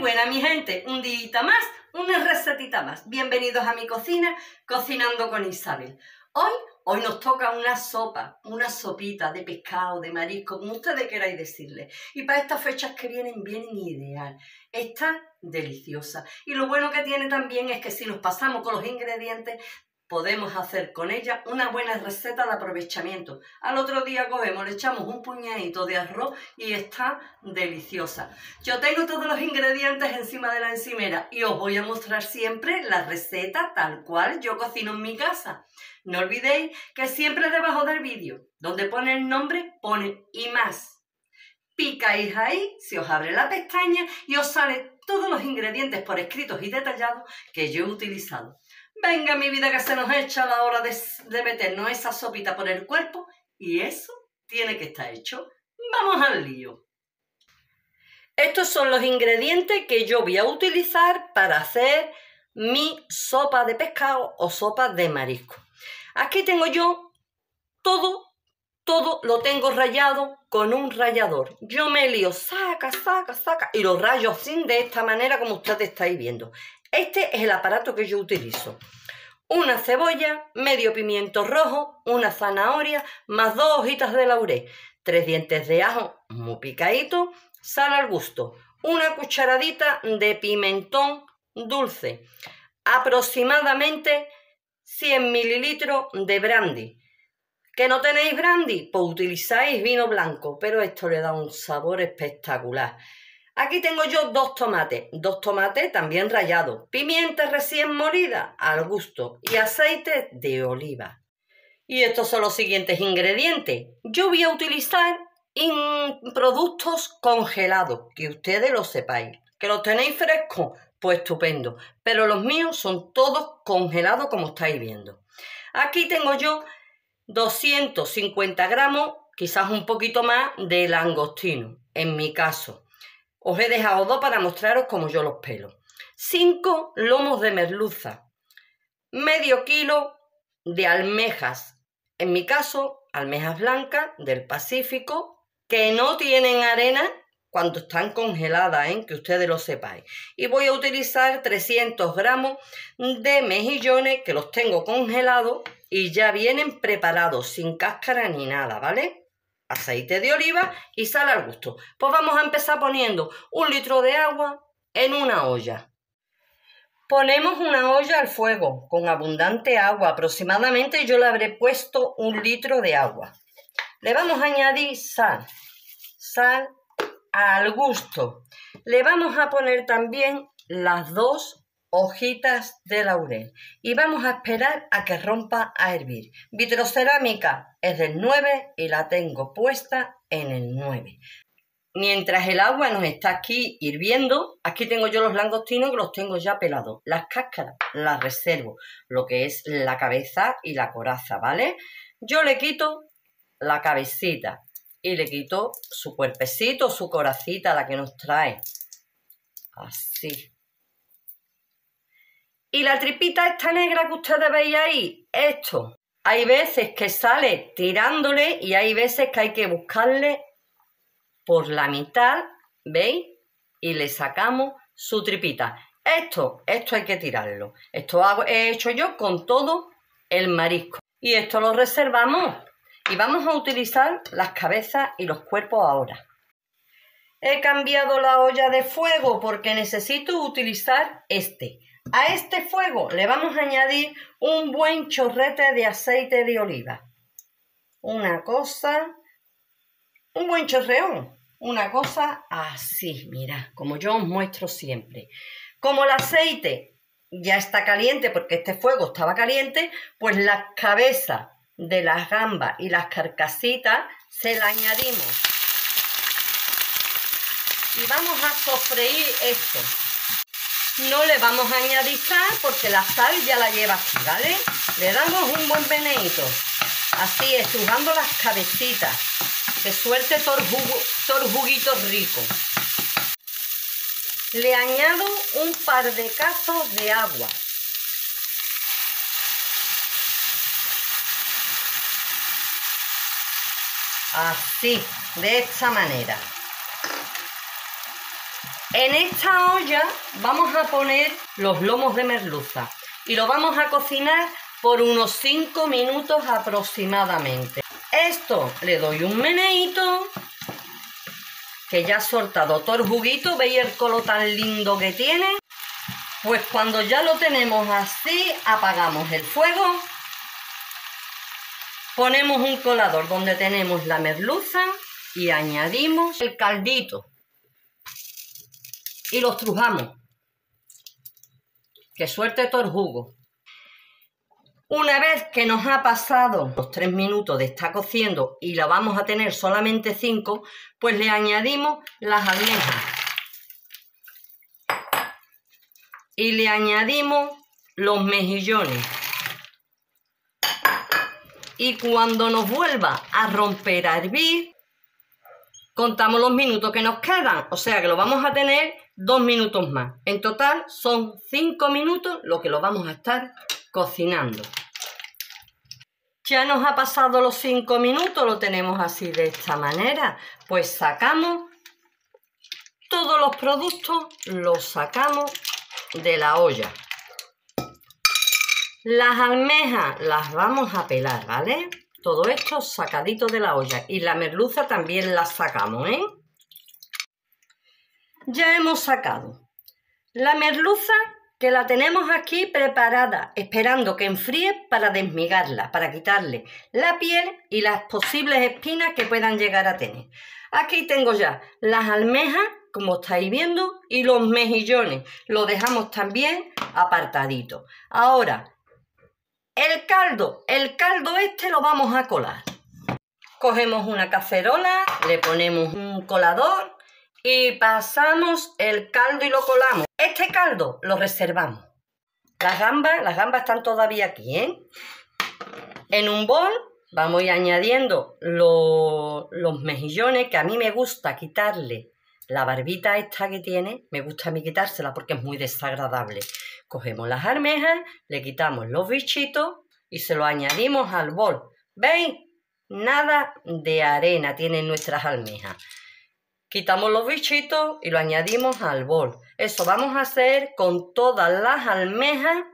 buena mi gente, un día más, una recetita más. Bienvenidos a mi cocina, Cocinando con Isabel. Hoy nos toca una sopa, una sopita de pescado, de marisco, como ustedes queráis decirle. Y para estas fechas que vienen ideal. Está deliciosa. Y lo bueno que tiene también es que si nos pasamos con los ingredientes, podemos hacer con ella una buena receta de aprovechamiento. Al otro día cogemos, le echamos un puñadito de arroz y está deliciosa. Yo tengo todos los ingredientes encima de la encimera y os voy a mostrar siempre la receta tal cual yo cocino en mi casa. No olvidéis que siempre debajo del vídeo, donde pone el nombre, pone y más. Picáis ahí, se os abre la pestaña y os salen todos los ingredientes por escritos y detallados que yo he utilizado. Venga, mi vida, que se nos echa la hora de meternos esa sopita por el cuerpo y eso tiene que estar hecho. Vamos al lío. Estos son los ingredientes que yo voy a utilizar para hacer mi sopa de pescado o sopa de marisco. Aquí tengo yo todo lo tengo rallado con un rallador. Yo me lío, saca, y lo rayo así de esta manera como ustedes estáis viendo. Este es el aparato que yo utilizo. Una cebolla, medio pimiento rojo, una zanahoria, más 2 hojitas de laurel, 3 dientes de ajo muy picaditos, sal al gusto, una cucharadita de pimentón dulce, aproximadamente 100 mililitros de brandy. ¿Que no tenéis brandy? Pues utilizáis vino blanco, pero esto le da un sabor espectacular. Aquí tengo yo 2 tomates también rallados, pimienta recién molida al gusto y aceite de oliva. Y estos son los siguientes ingredientes. Yo voy a utilizar productos congelados, que ustedes lo sepáis. ¿Que los tenéis frescos? Pues estupendo, pero los míos son todos congelados como estáis viendo. Aquí tengo yo 250 gramos, quizás un poquito más, de langostino, en mi caso. Os he dejado 2 para mostraros cómo yo los pelo. 5 lomos de merluza, medio kilo de almejas, en mi caso, almejas blancas del Pacífico, que no tienen arena cuando están congeladas, que ustedes lo sepáis. Y voy a utilizar 300 gramos de mejillones, que los tengo congelados y ya vienen preparados, sin cáscara ni nada, ¿vale? Aceite de oliva y sal al gusto. Pues vamos a empezar poniendo 1 litro de agua en una olla. Ponemos una olla al fuego con abundante agua, aproximadamente yo le habré puesto 1 litro de agua. Le vamos a añadir sal al gusto. Le vamos a poner también las 2 hojitas de laurel y vamos a esperar a que rompa a hervir. Vitrocerámica es del 9 y la tengo puesta en el 9. Mientras el agua nos está aquí hirviendo, aquí tengo yo los langostinos que los tengo ya pelados. Las cáscaras las reservo, lo que es la cabeza y la coraza, ¿vale? Yo le quito la cabecita y le quito su cuerpecito, su coracita, la que nos trae. Así. Y la tripita esta negra que ustedes veis ahí, esto. Hay veces que sale tirándole y hay veces que hay que buscarle por la mitad, ¿veis? Y le sacamos su tripita. Esto hay que tirarlo. Esto he hecho yo con todo el marisco. Y esto lo reservamos. Y vamos a utilizar las cabezas y los cuerpos ahora. He cambiado la olla de fuego porque necesito utilizar este. A este fuego le vamos a añadir un buen chorrete de aceite de oliva. Un buen chorreón. Una cosa así, mira, como yo os muestro siempre. Como el aceite ya está caliente, porque este fuego estaba caliente, pues las cabezas de las gambas y las carcasitas se las añadimos. Y vamos a sofreír esto. No le vamos a añadir sal porque la sal ya la lleva aquí, ¿vale? Le damos un buen meneíto. Así, estrujando las cabecitas. Que suelte todo el juguito rico. Le añado un par de cazos de agua. Así, de esta manera. En esta olla vamos a poner los lomos de merluza y lo vamos a cocinar por unos 5 minutos aproximadamente. Esto le doy un meneíto, que ya ha soltado todo el juguito. ¿Veis el color tan lindo que tiene? Pues cuando ya lo tenemos así, apagamos el fuego, ponemos un colador donde tenemos la merluza y añadimos el caldito y lo estrujamos, que suelte todo el jugo. Una vez que nos ha pasado los 3 minutos de estar cociendo y la vamos a tener solamente 5, pues le añadimos las almejas y le añadimos los mejillones. Y cuando nos vuelva a romper a hervir, contamos los minutos que nos quedan, o sea que lo vamos a tener 2 minutos más. En total son 5 minutos lo que lo vamos a estar cocinando. Ya nos ha pasado los 5 minutos, lo tenemos así de esta manera. Pues sacamos todos los productos, los sacamos de la olla. Las almejas las vamos a pelar, ¿vale? Todo esto sacadito de la olla. Y la merluza también la sacamos, ¿eh? Ya hemos sacado la merluza, que la tenemos aquí preparada, esperando que enfríe para desmigarla, para quitarle la piel y las posibles espinas que puedan llegar a tener. Aquí tengo ya las almejas, como estáis viendo, y los mejillones. Lo dejamos también apartadito. Ahora, el caldo este lo vamos a colar. Cogemos una cacerola, le ponemos un colador y pasamos el caldo y lo colamos. Este caldo lo reservamos. Las gambas están todavía aquí, ¿eh? En un bol vamos a ir añadiendo los mejillones, que a mí me gusta quitarle la barbita esta que tiene. Me gusta a mí quitársela porque es muy desagradable. Cogemos las almejas, le quitamos los bichitos y se lo añadimos al bol. ¿Veis? Nada de arena tienen nuestras almejas. Quitamos los bichitos y lo añadimos al bol. Eso vamos a hacer con todas las almejas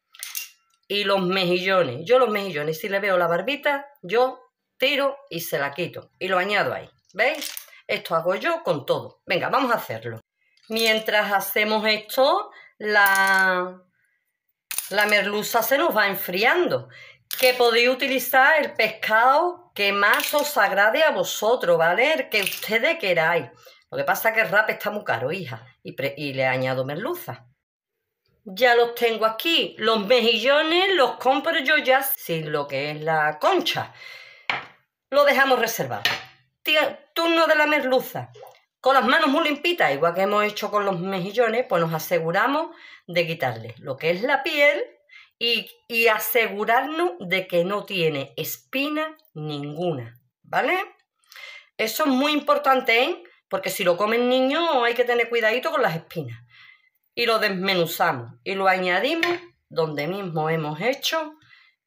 y los mejillones. Yo los mejillones, si le veo la barbita, yo tiro y se la quito. Y lo añado ahí. ¿Veis? Esto hago yo con todo. Venga, vamos a hacerlo. Mientras hacemos esto, la merluza se nos va enfriando. Que podéis utilizar el pescado que más os agrade a vosotros, ¿vale? El que ustedes queráis. Lo que pasa es que el wrap está muy caro, hija, y le añado merluza. Ya los tengo aquí. Los mejillones los compro yo ya sin lo que es la concha. Lo dejamos reservado. Turno de la merluza. Con las manos muy limpitas, igual que hemos hecho con los mejillones, pues nos aseguramos de quitarle lo que es la piel y asegurarnos de que no tiene espina ninguna, ¿vale? Eso es muy importante, ¿eh? Porque si lo comen niños hay que tener cuidadito con las espinas. Y lo desmenuzamos y lo añadimos donde mismo hemos hecho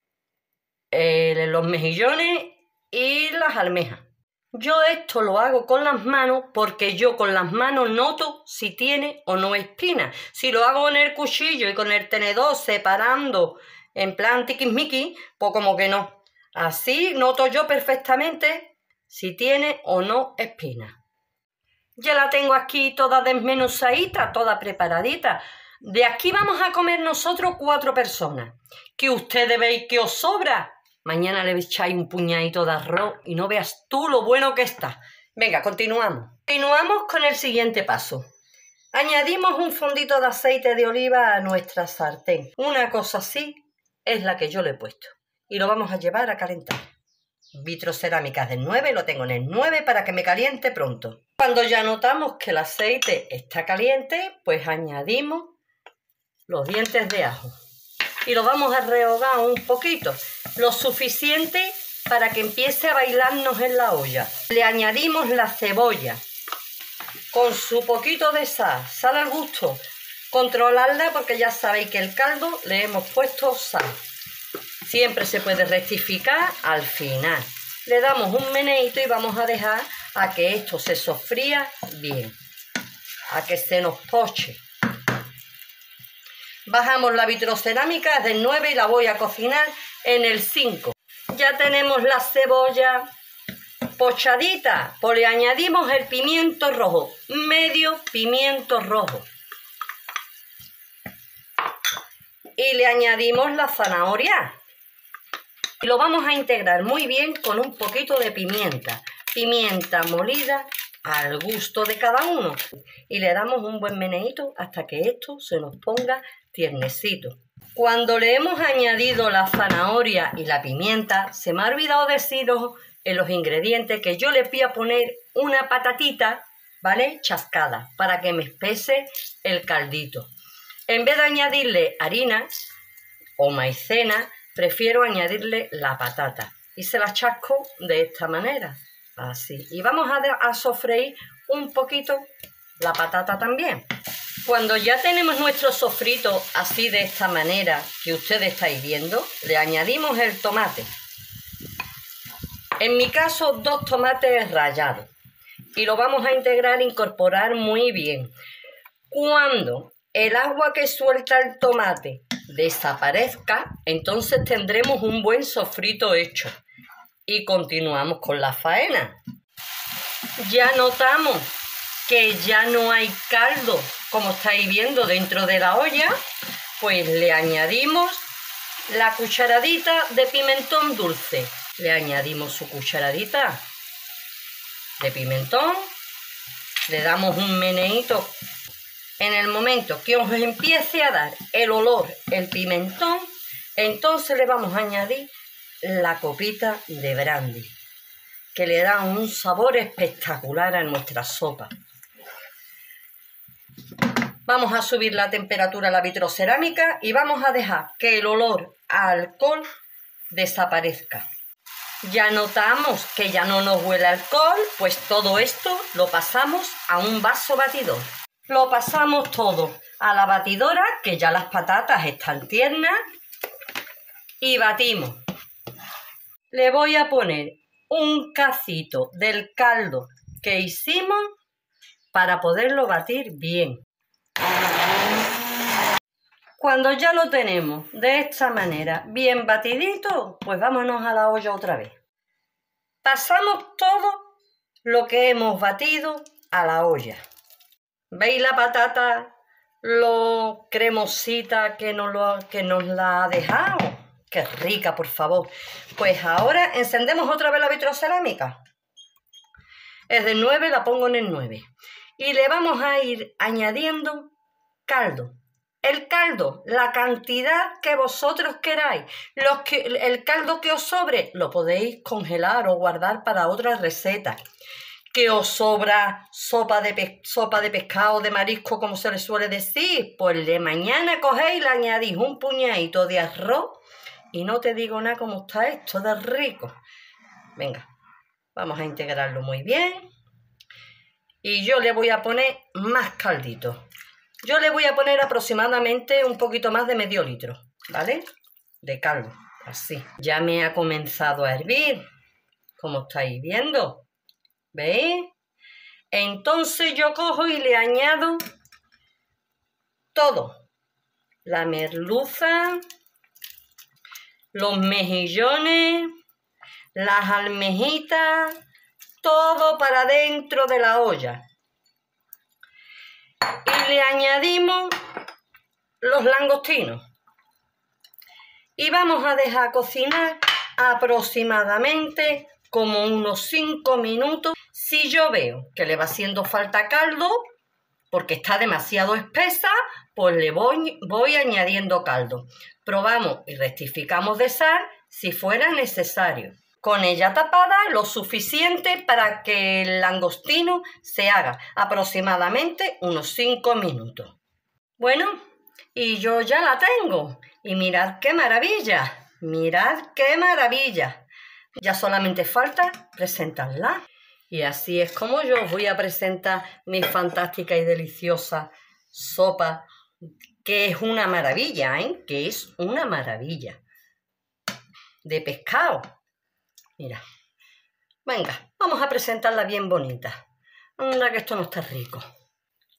los mejillones y las almejas. Yo esto lo hago con las manos porque yo con las manos noto si tiene o no espina. Si lo hago con el cuchillo y con el tenedor separando en plan tiquismiqui, pues como que no. Así noto yo perfectamente si tiene o no espina. Ya la tengo aquí toda desmenuzadita, toda preparadita. De aquí vamos a comer nosotros 4 personas. Que ustedes veis que os sobra. Mañana le echáis un puñadito de arroz y no veas tú lo bueno que está. Venga, continuamos. Continuamos con el siguiente paso. Añadimos un fondito de aceite de oliva a nuestra sartén. Una cosa así es la que yo le he puesto. Y lo vamos a llevar a calentar. Vitrocerámica del 9, lo tengo en el 9 para que me caliente pronto. Cuando ya notamos que el aceite está caliente, pues añadimos los dientes de ajo. Y lo vamos a rehogar un poquito, lo suficiente para que empiece a bailarnos en la olla. Le añadimos la cebolla con su poquito de sal al gusto. Controlarla porque ya sabéis que el caldo le hemos puesto sal. Siempre se puede rectificar al final. Le damos un meneíto y vamos a dejar a que esto se sofría bien. a que se nos poche. Bajamos la vitrocerámica desde el 9 y la voy a cocinar en el 5. Ya tenemos la cebolla pochadita, pues le añadimos el pimiento rojo, medio pimiento rojo. Y le añadimos la zanahoria. Y lo vamos a integrar muy bien con un poquito de pimienta. Pimienta molida al gusto de cada uno. Y le damos un buen meneíto hasta que esto se nos ponga tiernecito. Cuando le hemos añadido la zanahoria y la pimienta, se me ha olvidado deciros en los ingredientes que yo le voy a poner una patatita, ¿vale? Chascada, para que me espese el caldito. En vez de añadirle harina o maicena, prefiero añadirle la patata. Y se la chasco de esta manera, así. Y vamos a sofreír un poquito la patata también. Cuando ya tenemos nuestro sofrito así de esta manera que ustedes estáis viendo, le añadimos el tomate. En mi caso, 2 tomates rallados. Y lo vamos a incorporar muy bien. Cuando el agua que suelta el tomate desaparezca, entonces tendremos un buen sofrito hecho. Y continuamos con la faena. Ya notamos que ya no hay caldo, como estáis viendo, dentro de la olla, pues le añadimos la cucharadita de pimentón dulce. Le añadimos su cucharadita de pimentón, le damos un meneíto. En el momento que os empiece a dar el olor, el pimentón, entonces le vamos a añadir la copita de brandy, que le da un sabor espectacular a nuestra sopa. Vamos a subir la temperatura a la vitrocerámica y vamos a dejar que el olor a alcohol desaparezca. Ya notamos que ya no nos huele a alcohol, pues todo esto lo pasamos a un vaso batidor. Lo pasamos todo a la batidora, que ya las patatas están tiernas, y batimos. Le voy a poner un cacito del caldo que hicimos para poderlo batir bien. Cuando ya lo tenemos de esta manera bien batidito, pues vámonos a la olla otra vez. Pasamos todo lo que hemos batido a la olla. ¿Veis la patata, lo cremosita que nos la ha dejado? ¡Qué rica, por favor! Pues ahora encendemos otra vez la vitrocerámica. Es del 9, la pongo en el 9. Y le vamos a ir añadiendo caldo. El caldo, la cantidad que vosotros queráis. El caldo que os sobre lo podéis congelar o guardar para otras recetas. Que os sobra sopa de pescado, de marisco, como se le suele decir, pues de mañana cogéis y le añadís un puñadito de arroz y no te digo nada cómo está esto de rico. Venga, vamos a integrarlo muy bien. Y yo le voy a poner más caldito. Yo le voy a poner aproximadamente un poquito más de medio litro, ¿vale? De caldo, así. Ya me ha comenzado a hervir, como estáis viendo. ¿Veis? Entonces yo cojo y le añado todo. La merluza, los mejillones, las almejitas, todo para dentro de la olla. Y le añadimos los langostinos. Y vamos a dejar cocinar aproximadamente como unos 5 minutos. Si yo veo que le va haciendo falta caldo, porque está demasiado espesa, pues le voy añadiendo caldo. Probamos y rectificamos de sal si fuera necesario. Con ella tapada lo suficiente para que el langostino se haga aproximadamente unos 5 minutos. Bueno, y yo ya la tengo. Y mirad qué maravilla, mirad qué maravilla. Ya solamente falta presentarla. Y así es como yo os voy a presentar mi fantástica y deliciosa sopa, que es una maravilla, ¿eh? Que es una maravilla. De pescado. Mira. Venga, vamos a presentarla bien bonita. Anda que esto no está rico.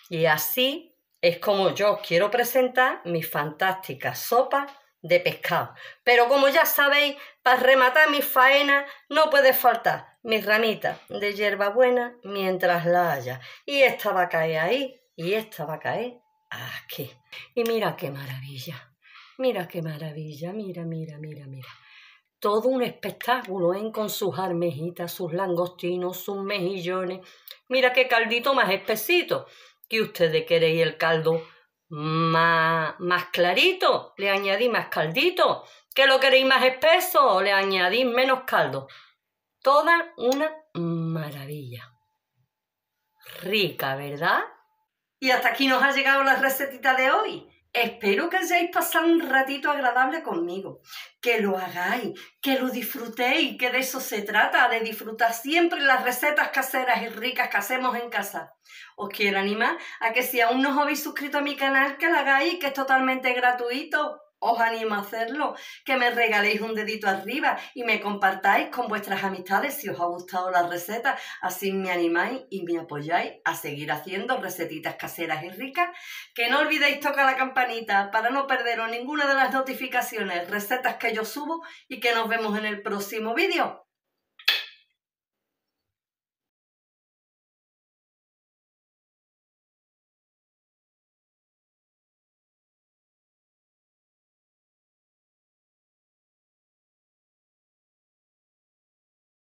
Y así es como yo os quiero presentar mi fantástica sopa de pescado. Pero como ya sabéis, para rematar mi faena no puede faltar mi ramita de hierbabuena mientras la haya. Y esta va a caer ahí y esta va a caer aquí. Y mira qué maravilla, mira qué maravilla, mira, mira, mira, mira. Todo un espectáculo, ¿eh? Con sus almejitas, sus langostinos, sus mejillones. Mira qué caldito más espesito. ¿Que ustedes queréis el caldo más clarito? Le añadí más caldito. ¿Que lo queréis más espeso? Le añadí menos caldo. Toda una maravilla. Rica, ¿verdad? Y hasta aquí nos ha llegado la recetita de hoy. Espero que hayáis pasado un ratito agradable conmigo, que lo hagáis, que lo disfrutéis, que de eso se trata, de disfrutar siempre las recetas caseras y ricas que hacemos en casa. Os quiero animar a que si aún no os habéis suscrito a mi canal, que lo hagáis, que es totalmente gratuito. Os animo a hacerlo, que me regaléis un dedito arriba y me compartáis con vuestras amistades si os ha gustado la receta. Así me animáis y me apoyáis a seguir haciendo recetitas caseras y ricas. Que no olvidéis tocar la campanita para no perderos ninguna de las notificaciones, recetas que yo subo, y que nos vemos en el próximo vídeo.